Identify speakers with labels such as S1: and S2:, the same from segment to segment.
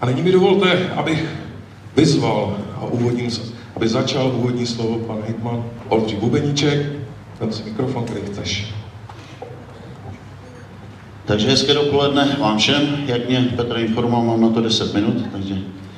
S1: A nyní mi dovolte, abych vyzval a aby začal úvodní slovo pan hejtman Oldřich Bubeníček. Vem si mikrofon, který chceš.
S2: Takže hezké dopoledne vám všem. Jak mě Petr informoval, mám na to 10 minut, takže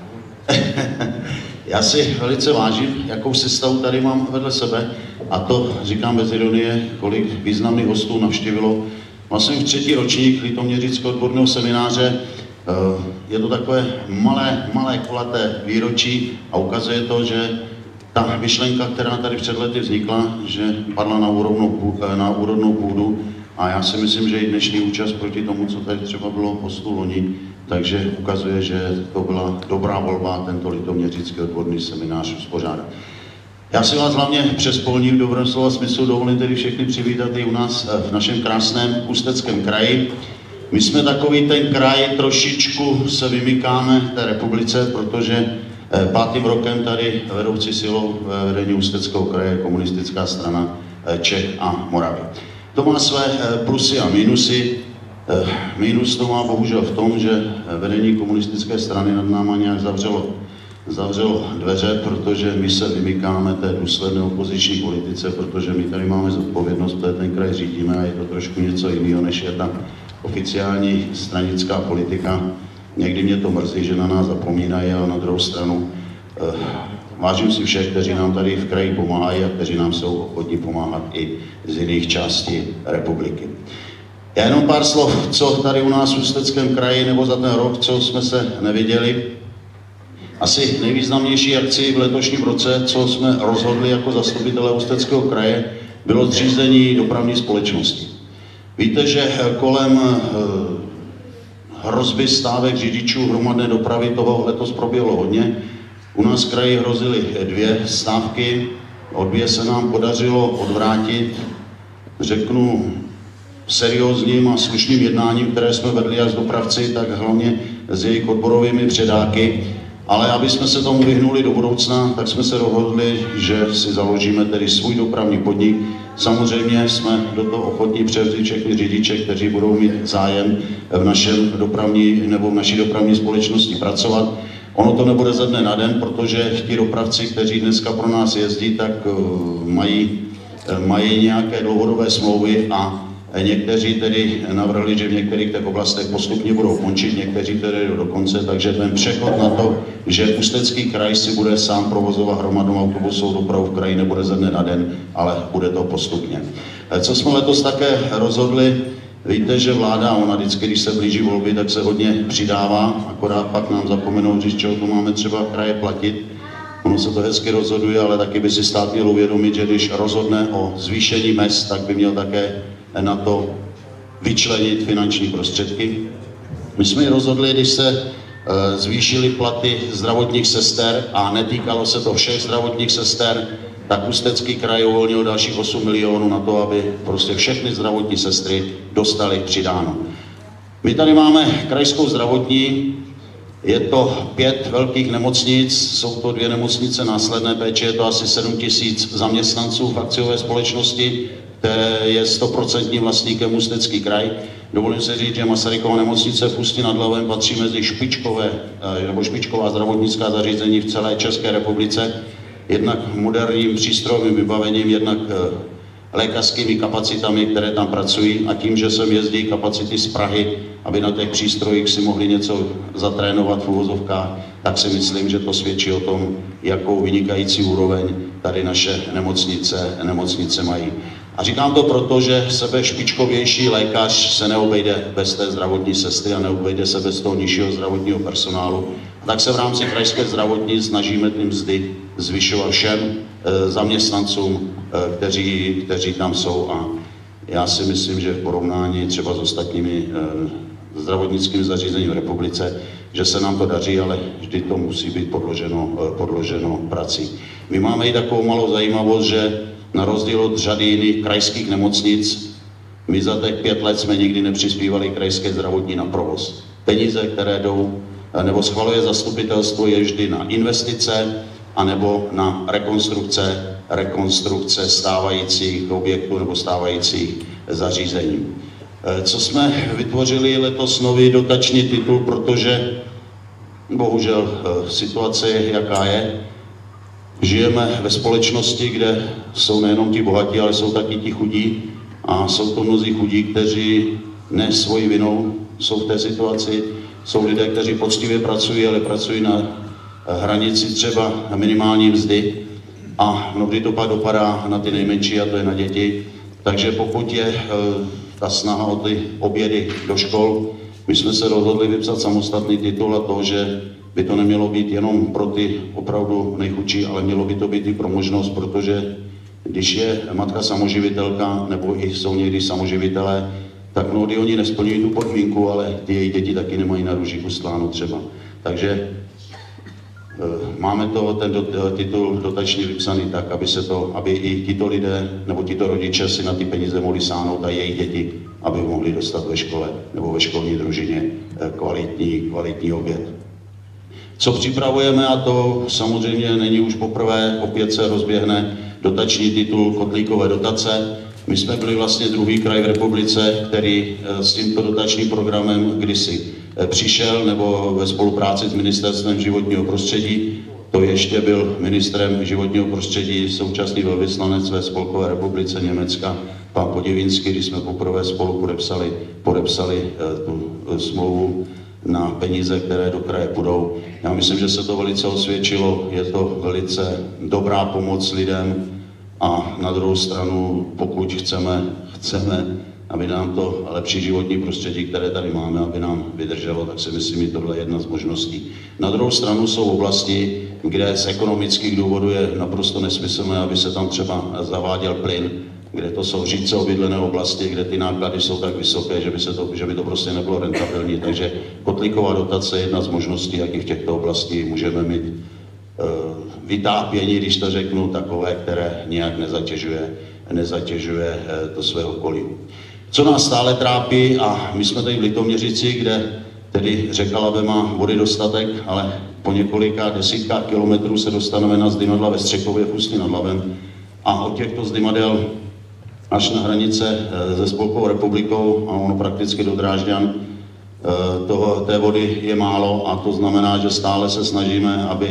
S2: já si velice vážím, jakou sestavu tady mám vedle sebe, a to říkám bez ironie, kolik významných hostů navštívilo vlastně už 3. ročník Litoměřického odborného semináře. Je to takové malé kulaté výročí a ukazuje to, že ta myšlenka, která tady před lety vznikla, že padla na úrodnou půdu, a já si myslím, že i dnešní účast proti tomu, co tady třeba bylo hostů loni, takže ukazuje, že to byla dobrá volba tento Litoměřický odborný seminář uspořádat. Já si vás hlavně přes polní v dobrém slova smyslu dovolím tedy všechny přivítat i u nás v našem krásném Ústeckém kraji. My jsme takový ten kraj, trošičku se vymykáme té republice, protože 5. rokem tady vedoucí silou vedení Ústeckého kraje komunistická strana Čech a Moravy. To má své plusy a mínusy. Mínus to má bohužel v tom, že vedení komunistické strany nad náma nějak zavřelo dveře, protože my se vymykáme té důsledné opoziční politice, protože my tady máme zodpovědnost, protože ten kraj řídíme a je to trošku něco jiného, než je ta oficiální stranická politika. Někdy mě to mrzí, že na nás zapomínají, ale na druhou stranu vážím si všech, kteří nám tady v kraji pomáhají a kteří nám jsou ochotní pomáhat i z jiných částí republiky. Já jenom pár slov, co tady u nás v Ústeckém kraji, nebo za ten rok, co jsme se neviděli. Asi nejvýznamnější akci v letošním roce, co jsme rozhodli jako zastupitelé Ústeckého kraje, bylo zřízení dopravní společnosti. Víte, že kolem hrozby stávek řidičů hromadné dopravy toho letos proběhlo hodně. U nás v kraji hrozily 2 stávky, obě se nám podařilo odvrátit, řeknu, seriózním a slušným jednáním, které jsme vedli jak s dopravci, tak hlavně s jejich odborovými předáky. Ale aby jsme se tomu vyhnuli do budoucna, tak jsme se dohodli, že si založíme tedy svůj dopravní podnik. Samozřejmě jsme do toho ochotní převzít všechny řidiče, kteří budou mít zájem v naší dopravní společnosti pracovat. Ono to nebude ze dne na den, protože ti dopravci, kteří dneska pro nás jezdí, tak mají nějaké dlouhodobé smlouvy a někteří tedy navrhli, že v některých těch oblastech postupně budou končit, někteří tedy do konce, takže ten přechod na to, že Ústecký kraj si bude sám provozovat hromadnou autobusovou dopravu v kraji, nebude ze dne na den, ale bude to postupně. Co jsme letos také rozhodli, víte, že vláda, ona vždycky, když se blíží volby, tak se hodně přidává, akorát pak nám zapomenou říct, čeho to máme třeba kraje platit. Ono se to hezky rozhoduje, ale taky by si stát měl uvědomit, že když rozhodne o zvýšení mezd, tak by měl také na to vyčlenit finanční prostředky. My jsme ji rozhodli, když se zvýšily platy zdravotních sester a netýkalo se to všech zdravotních sester, tak Ústecký kraj uvolnil dalších 8 milionů na to, aby prostě všechny zdravotní sestry dostaly přidáno. My tady máme krajskou zdravotní, je to 5 velkých nemocnic, jsou to 2 nemocnice následné péče, je to asi 7 000 zaměstnanců v akciové společnosti, které je 100% vlastníkem Ústecký kraj. Dovolím se říct, že Masarykova nemocnice v Ústí nad Labem patří mezi špičková zdravotnická zařízení v celé České republice, jednak moderním přístrojovým vybavením, jednak lékařskými kapacitami, které tam pracují, a tím, že sem jezdí kapacity z Prahy, aby na těch přístrojích si mohli něco zatrénovat v uvozovkách, tak si myslím, že to svědčí o tom, jakou vynikající úroveň tady naše nemocnice mají. A říkám to proto, že sebe špičkovější lékař se neobejde bez té zdravotní sestry a neobejde se bez toho nižšího zdravotního personálu. A tak se v rámci krajské zdravotní snažíme ty mzdy zvyšovat všem zaměstnancům, kteří tam jsou. A já si myslím, že v porovnání třeba s ostatními zdravotnickými zařízeními v republice, že se nám to daří, ale vždy to musí být podloženo prací. My máme i takovou malou zajímavost, že na rozdíl od řady jiných krajských nemocnic, my za těch 5 let jsme nikdy nepřispívali krajské zdravotní na provoz. Peníze, které jdou, nebo schvaluje zastupitelstvo, je vždy na investice, anebo na rekonstrukce stávajících objektů nebo stávajících zařízení. Co jsme vytvořili letos nový dotační titul, protože bohužel situace je, jaká je. Žijeme ve společnosti, kde jsou nejenom ti bohatí, ale jsou taky ti chudí. A jsou to mnozí chudí, kteří ne svojí vinou jsou v té situaci. Jsou lidé, kteří poctivě pracují, ale pracují na hranici třeba minimální mzdy. A mnohdy to pak dopadá na ty nejmenší, a to je na děti. Takže pokud je ta snaha o ty obědy do škol, my jsme se rozhodli vypsat samostatný titul a to, že by to nemělo být jenom pro ty opravdu nejchudší, ale mělo by to být i pro možnost, protože když je matka samoživitelka, nebo i jsou někdy samoživitelé, tak mnohdy oni nesplňují tu podmínku, ale ty její děti taky nemají na růži ustláno třeba. Takže máme ten titul dotační vypsaný tak, aby i tito lidé nebo tito rodiče si na ty peníze mohli sáhnout a jejich děti, aby mohli dostat ve škole nebo ve školní družině kvalitní oběd. Co připravujeme, a to samozřejmě není už poprvé, opět se rozběhne dotační titul Kotlíkové dotace. My jsme byli vlastně druhý kraj v republice, který s tímto dotačním programem kdysi přišel, nebo ve spolupráci s Ministerstvem životního prostředí. To ještě byl ministrem životního prostředí současný velvyslanec ve Spolkové republice Německa, pan Podivínský, když jsme poprvé spolu podepsali tu smlouvu na peníze, které do kraje půjdou. Já myslím, že se to velice osvědčilo, je to velice dobrá pomoc lidem a na druhou stranu, pokud chceme, aby nám to lepší životní prostředí, které tady máme, aby nám vydrželo, tak si myslím, že tohle je jedna z možností. Na druhou stranu jsou oblasti, kde z ekonomických důvodů je naprosto nesmyslné, aby se tam třeba zaváděl plyn, kde to jsou řídce obydlené oblasti, kde ty náklady jsou tak vysoké, že by to prostě nebylo rentabilní. Takže kotlíková dotace je jedna z možností, jak i v těchto oblastí můžeme mít vytápění, když to řeknu, takové, které nijak nezatěžuje to své okolí. Co nás stále trápí, a my jsme tady v Litoměřici, kde tedy řeka Labe má vody dostatek, ale po několika desítkách kilometrů se dostaneme na Zdymadla ve Střechově v Ústí nad Labem a od těchto Zdymadel až na hranice se Spolkovou republikou a ono prakticky do Drážďan té vody je málo, a to znamená, že stále se snažíme, aby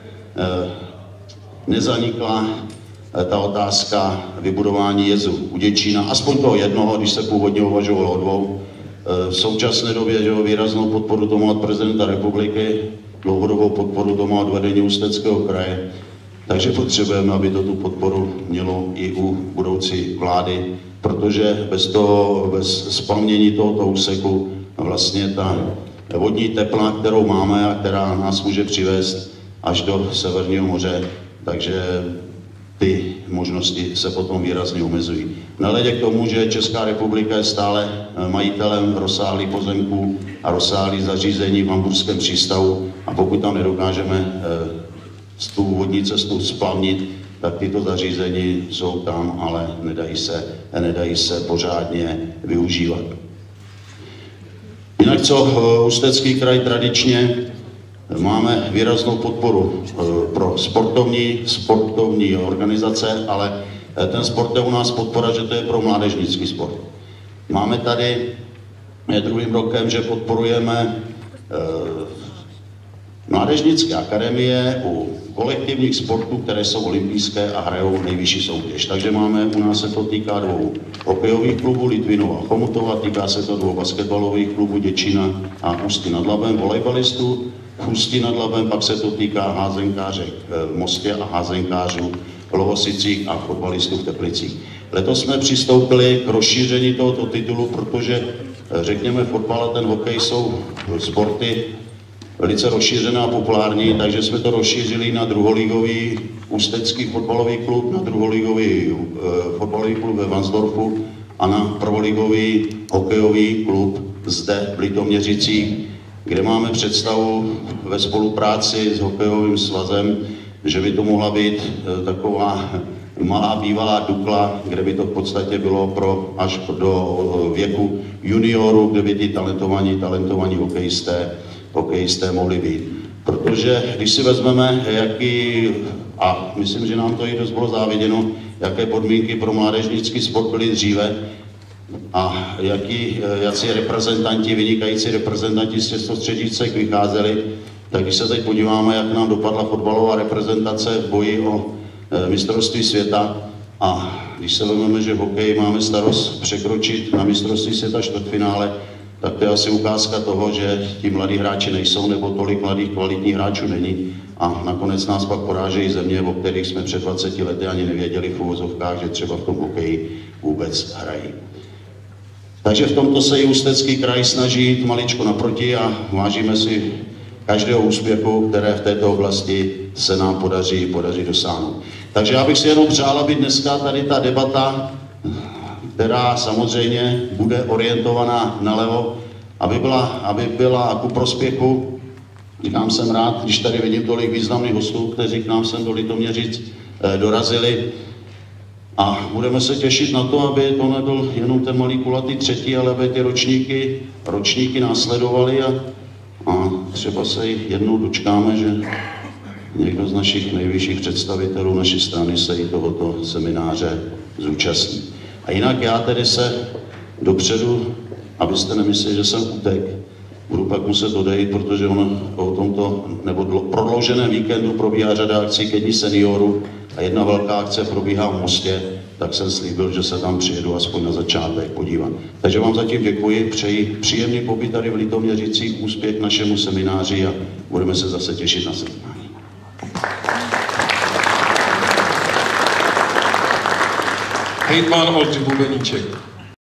S2: nezanikla ta otázka vybudování jezu u Děčína, aspoň toho jednoho, když se původně uvažovalo o dvou. V současné době, že výraznou podporu tomu od prezidenta republiky, dlouhodobou podporu tomu od vedení Ústeckého kraje, takže potřebujeme, aby to tu podporu mělo i u budoucí vlády, protože bez splavnění tohoto úseku vlastně ta vodní tepla, kterou máme a která nás může přivést až do Severního moře, takže ty možnosti se potom výrazně omezují. Nehledě k tomu, že Česká republika je stále majitelem rozsáhlých pozemků a rozsáhlých zařízení v hamburském přístavu, a pokud tam nedokážeme tu vodní cestu splavnit, tak tyto zařízení jsou tam, ale nedají se pořádně využívat. Jinak co Ústecký kraj tradičně máme výraznou podporu pro sportovní organizace, ale ten sport je u nás podpora, že to je pro mládežnický sport. Máme tady druhým rokem, že podporujeme mládežnické akademie u kolektivních sportů, které jsou olympijské a hrajou nejvyšší soutěž. Takže u nás se to týká dvou hokejových klubů, Litvinova a Chomutova, týká se to dvou basketbalových klubů, Děčína a Ústí nad Labem, volejbalistů v Ústí nad Labem, pak se to týká házenkářek v Mostě a házenkářů v Lovosicích a fotbalistů v Teplicích. Letos jsme přistoupili k rozšíření tohoto titulu, protože řekněme fotbal a ten hokej jsou sporty velice rozšířená a populární, takže jsme to rozšířili na druholigový ústecký fotbalový klub, na druholigový fotbalový klub ve Vansdorfu a na prvoligový hokejový klub zde v Litoměřicích, kde máme představu ve spolupráci s hokejovým svazem, že by to mohla být taková malá bývalá Dukla, kde by to v podstatě bylo až do věku juniorů, kde by ti talentovaní hokejisté mohli být. Protože když si vezmeme, a myslím, že nám to i dost bylo záviděno, jaké podmínky pro mládežnický sport byly dříve a jací reprezentanti, vynikající reprezentanti z těchto středisek vycházeli, tak když se teď podíváme, jak nám dopadla fotbalová reprezentace v boji o mistrovství světa, a když se vezmeme, že v hokeji máme starost překročit na mistrovství světa čtvrtfinále, tak to je asi ukázka toho, že ti mladí hráči nejsou, nebo tolik mladých kvalitních hráčů není. A nakonec nás pak porážejí země, o kterých jsme před 20 lety ani nevěděli v uvozovkách, že třeba v tom hokeji vůbec hrají. Takže v tomto se i Ústecký kraj snaží jít maličko naproti a vážíme si každého úspěchu, které v této oblasti se nám podaří dosáhnout. Takže já bych si jenom přál, aby dneska tady ta debata, která samozřejmě bude orientovaná nalevo, aby byla ku prospěchu. Říkám, jsem rád, když tady vidím tolik významných hostů, kteří k nám sem do Litoměřic dorazili. A budeme se těšit na to, aby to nebyl jenom ten malý kulatý třetí, ale aby ty ročníky následovaly a třeba se jich jednou dočkáme, že někdo z našich nejvyšších představitelů naší strany se i tohoto semináře zúčastní. A jinak já tedy se dopředu, abyste nemysleli, že jsem utek, budu pak muset odejít, protože o tomto nebo prodlouženém víkendu probíhá řada akcí ke Dni seniorů a jedna velká akce probíhá v Mostě, tak jsem slíbil, že se tam přijedu aspoň na začátek podívat. Takže vám zatím děkuji, přeji příjemný pobyt tady v Litoměřicích, úspěch našemu semináři a budeme se zase těšit na setkání.
S1: Hejtman Oldřich Bubeníček.